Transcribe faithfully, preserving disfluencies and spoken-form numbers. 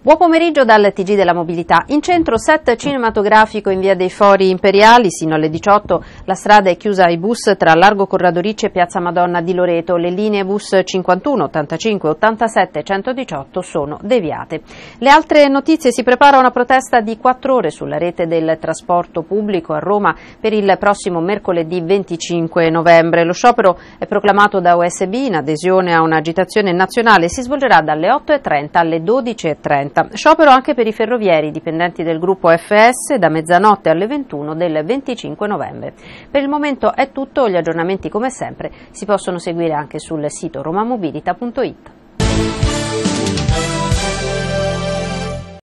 Buon pomeriggio dal T G della Mobilità. In centro set cinematografico in via dei Fori Imperiali, sino alle diciotto la strada è chiusa ai bus tra Largo Corradorice e Piazza Madonna di Loreto. Le linee bus cinquantuno, ottantacinque, ottantasette e centodiciotto sono deviate. Le altre notizie: si prepara una protesta di quattro ore sulla rete del trasporto pubblico a Roma per il prossimo mercoledì venticinque novembre. Lo sciopero è proclamato da U S B in adesione a un'agitazione nazionale e si svolgerà dalle otto e trenta alle dodici e trenta. Sciopero anche per i ferrovieri dipendenti del gruppo F S da mezzanotte alle ventuno del venticinque novembre. Per il momento è tutto, gli aggiornamenti come sempre si possono seguire anche sul sito romamobilita punto it.